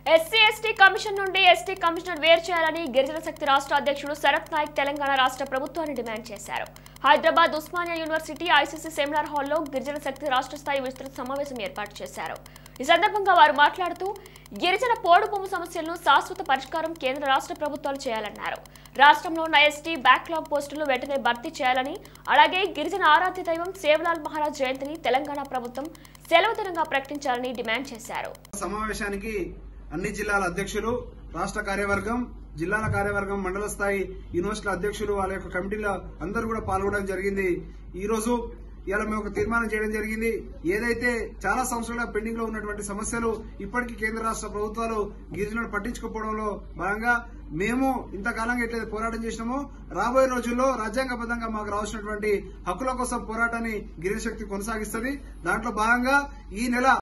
SC ST commission నుండి ST commissioner వేరు చేయాలని గిరిజన శక్తి రాష్ట్ర అధ్యక్షుడు శరత్ నాయక్ తెలంగాణ రాష్ట్ర ప్రభుత్వాన్ని డిమాండ్ చేశారు. Hyderabad Osmania university ICC seminar హాల్లో గిరిజన శక్తి రాష్ట్ర స్థాయి విస్తృత సమావేశం ఏర్పాటు చేశారు. ఈ సందర్భంగా వారు మాట్లాడుతూ గిరిజన పోడు భూమి సమస్యలను శాశ్వత పరిష్కారం కేంద్ర రాష్ట్ర ప్రభుత్వాలు చేయాలన్నారు. రాష్ట్రంలో ఉన్న ఎస్టీ బ్యాక్లాగ్ పోస్టులు వెంటనే భర్తీ చేయాలని, అలాగే గిరిజన ఆరాధ్య దైవం సేవలాల్ మహారాజ్ జయంతిని తెలంగాణ ప్రభుత్వం సెలవు దినంగా ప్రకటించాలని డిమాండ్ చేశారు. సమావేశానికి అన్ని జిల్లాల అధ్యక్షులు, రాష్ట్ర కార్యవర్గం, జిల్లాల కార్యవర్గం, మండల స్థాయి యూనివర్సిటీల అధ్యక్షులు, వాళ్ళ యొక్క కమిటీల అందరూ కూడా పాల్గొనడం జరిగింది. ఈ రోజు ఇలా మేము ఒక తీర్మానం చేయడం జరిగింది. ఏదైతే చాలా సంవత్సరాలుగా పెండింగ్ లో ఉన్నటువంటి సమస్యలు ఇప్పటికీ కేంద్ర రాష్ట్ర ప్రభుత్వాలు గిరిజనులు పట్టించుకోవడంలో భాగంగా మేము ఇంతకాలంగా ఎట్లయితే పోరాటం చేసినామో రాబోయే రోజుల్లో రాజ్యాంగబద్దంగా మాకు రావాల్సినటువంటి హక్కుల కోసం పోరాటాన్ని గిరిజన శక్తి కొనసాగిస్తుంది. దాంట్లో భాగంగా ఈ నెల